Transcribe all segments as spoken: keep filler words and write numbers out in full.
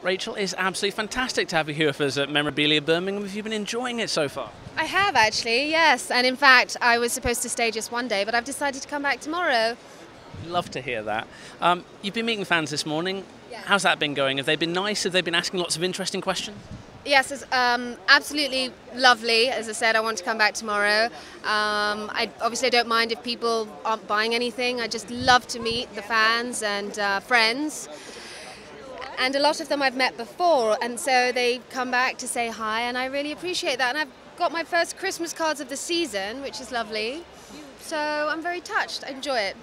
Rachel, it's absolutely fantastic to have you here with us at Memorabilia Birmingham. Have you been enjoying it so far? I have actually, yes. And in fact, I was supposed to stay just one day, but I've decided to come back tomorrow. Love to hear that. Um, you've been meeting fans this morning. Yeah. How's that been going? Have they been nice? Have they been asking lots of interesting questions? Yes, it's um, absolutely lovely. As I said, I want to come back tomorrow. Um, I obviously don't mind if people aren't buying anything. I just love to meet the fans and uh, friends. And a lot of them I've met before, and so they come back to say hi, and I really appreciate that. And I've got my first Christmas cards of the season, which is lovely. So I'm very touched. I enjoy it.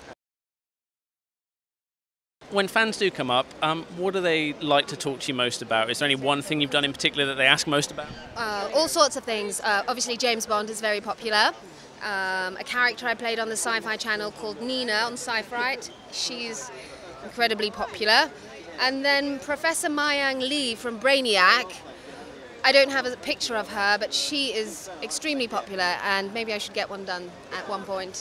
When fans do come up, um, what do they like to talk to you most about? Is there any one thing you've done in particular that they ask most about? Uh, all sorts of things. Uh, obviously, James Bond is very popular. Um, a character I played on the Sci-Fi Channel called Nina on Sci-Fright. She's incredibly popular. And then Professor Mayang Lee from Brainiac. I don't have a picture of her, but she is extremely popular, and maybe I should get one done at one point.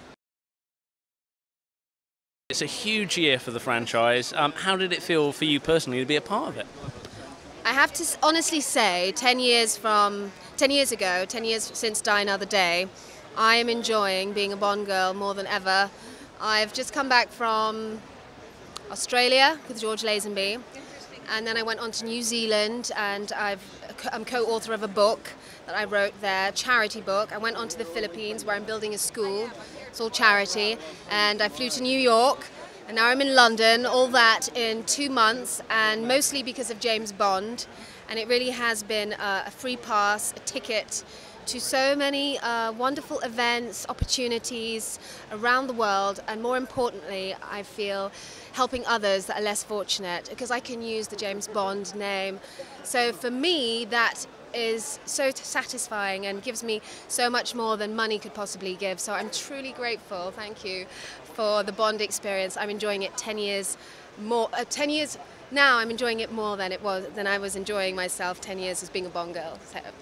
It's a huge year for the franchise. Um, how did it feel for you personally to be a part of it? I have to honestly say, ten years from ten years ago, ten years since Die Another Day, I am enjoying being a Bond girl more than ever. I've just come back from Australia with George Lazenby, and then I went on to New Zealand, and I've, I'm co-author of a book that I wrote there, charity book. I went on to the Philippines where I'm building a school. It's all charity, and I flew to New York, and now I'm in London, all that in two months, and mostly because of James Bond. And it really has been a, a free pass, a ticket to so many uh, wonderful events, opportunities around the world, and more importantly, I feel helping others that are less fortunate, because I can use the James Bond name. So for me, that is so satisfying and gives me so much more than money could possibly give. So I'm truly grateful, thank you, for the Bond experience. I'm enjoying it ten years more, uh, ten years now I'm enjoying it more than it was, than I was enjoying myself ten years as being a Bond girl. So, yeah.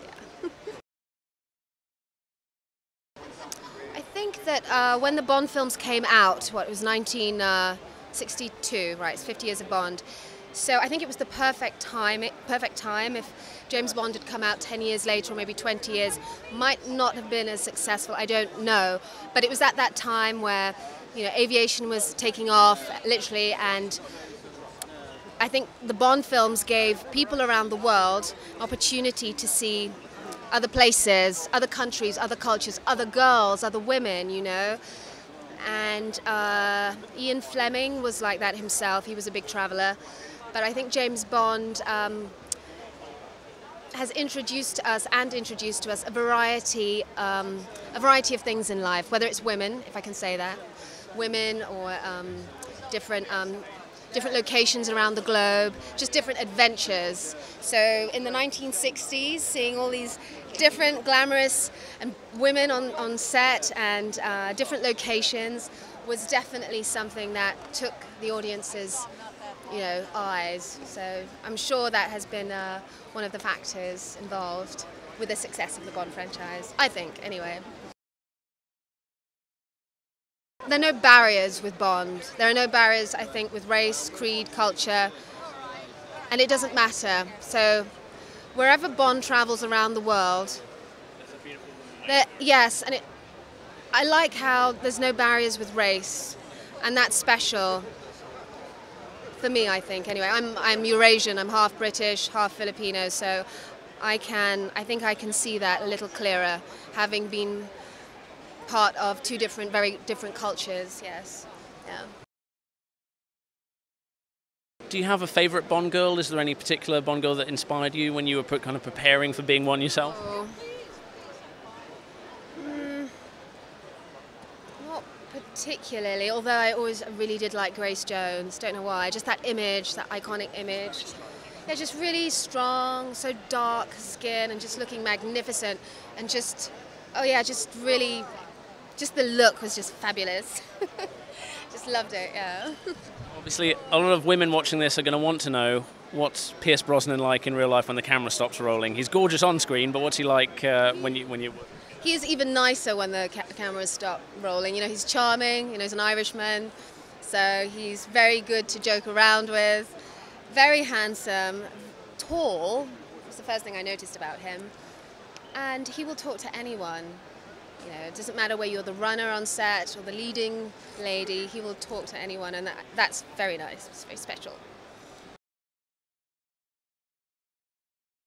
I think that uh, when the Bond films came out, what, it was nineteen sixty-two, right, it's fifty years of Bond. So I think it was the perfect time, perfect time. If James Bond had come out ten years later, or maybe twenty years, might not have been as successful, I don't know. But it was at that time where, you know, aviation was taking off, literally, and I think the Bond films gave people around the world an opportunity to see other places, other countries, other cultures, other girls, other women, you know. And uh, Ian Fleming was like that himself. He was a big traveller. But I think James Bond um, has introduced to us and introduced to us a variety, um, a variety of things in life, whether it's women, if I can say that, women, or um, different um, different locations around the globe, just different adventures. So in the nineteen sixties, seeing all these different glamorous and women on, on set and uh, different locations was definitely something that took the audience's, you know, eyes. So I'm sure that has been uh, one of the factors involved with the success of the Bond franchise, I think, anyway. There are no barriers with Bond. There are no barriers, I think, with race, creed, culture, and it doesn't matter. So wherever Bond travels around the world, there, yes, and it, I like how there's no barriers with race, and that's special for me, I think. Anyway, I'm I'm Eurasian. I'm half British, half Filipino, so I can I think I can see that a little clearer, having been part of two different, very different cultures. Yes, yeah. Do you have a favourite Bond girl? Is there any particular Bond girl that inspired you when you were put, kind of preparing for being one yourself? Oh. Mm, not particularly, although I always really did like Grace Jones. Don't know why. Just that image, that iconic image. Yeah, just really strong, so dark skin, and just looking magnificent, and just, oh yeah, just really, just the look was just fabulous. Just loved it, yeah. Obviously, a lot of women watching this are going to want to know what's Pierce Brosnan like in real life when the camera stops rolling. He's gorgeous on screen, but what's he like uh, when you when you? He is even nicer when the ca cameras stop rolling. You know, he's charming. You know, he's an Irishman, so he's very good to joke around with. very handsome, tall. That's the first thing I noticed about him. And he will talk to anyone. You know, it doesn't matter whether you're the runner on set or the leading lady, he will talk to anyone, and that, that's very nice. It's very special.